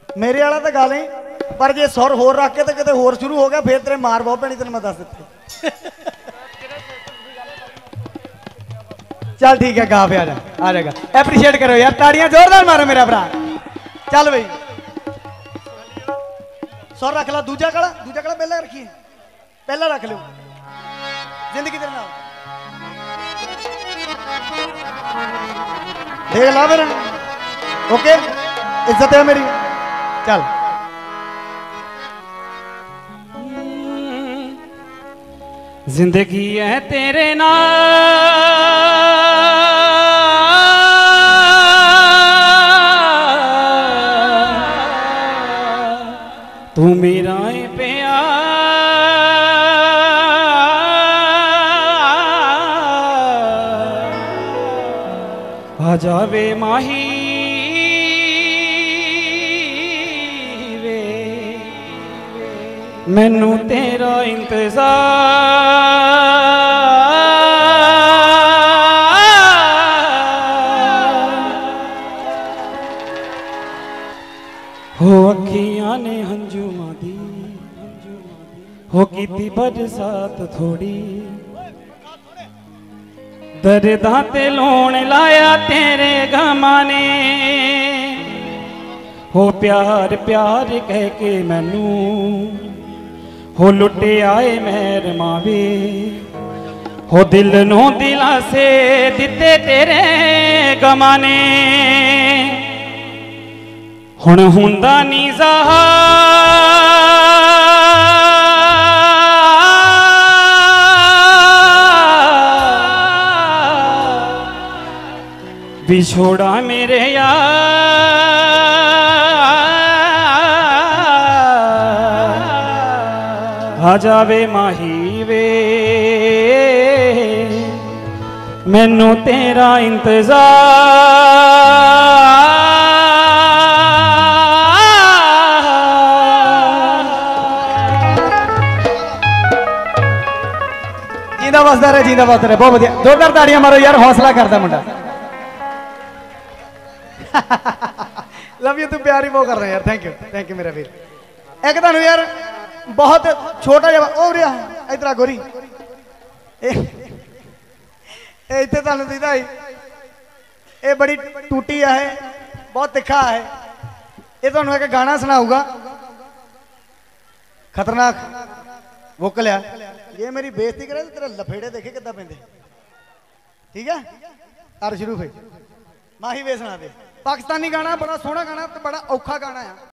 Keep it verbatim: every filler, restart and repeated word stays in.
मेरे वाला तो गाल ही, पर जे सुर होर रख के तो किते होर शुरू हो गया फिर तेरे मार बहुत पैनी, तेन मैं दस दित्ती। चल ठीक है, गा पे आ जा, आ जाएगा। एप्रीशिएट करो यार, ताड़ियां जोरदार मारो मेरा भरा। चल बई सुर रख ला, दूजा कड़ा, दूजा कड़ा पहला रखिए, पहला रख लो। जिंदगी तेरे नाल देख ला मेरा, ओके इज्जत है मेरी। चल जिंदगी है तेरे नाल, तू मेरा है प्यार, आ जावे माही वे, मैनू तेरा इंतजार, हो अखियां ने हंजुमां दी, हो कीती बरसात थोड़ी, दर्दां ते लोण लाया तेरे गमां ने, हो प्यार प्यार कह के मैनू, हो लुटे आए मेहर मावे, हो दिल नू दिलासे दिते तेरे गमां ने, हुण हुंदा नी ज़ाहिर बिछोड़ा मेरे यार, आ जावे माही वे, मैनू तेरा इंतजार। जींदा वसदा रहे, जींदा वसदा रहे, बहुत बढ़िया, जोरदार ताड़ियां मारो यार, हौसला करता मुंडा। लव यू, तू प्यार ही वो कर रहे हैं यार, थैंक यू थैंक यू मेरा वीर। एक तुम यार बहुत छोटा जहा ओ रहा इधर आ गोरी, इतने तुम दीदा ये बड़ी टूटी है, बहुत तिखा है, ये तुम एक गाना सुनाऊगा खतरनाक वोकल है, ये मेरी बेइज्जती करे तो तेरे लफेड़े देखे कितना पेंदे, ठीक है। और शुरू फिर माही वे सुना दे, पाकिस्तानी गाना बड़ा सोहना गाना, बड़ा औखा गाना है।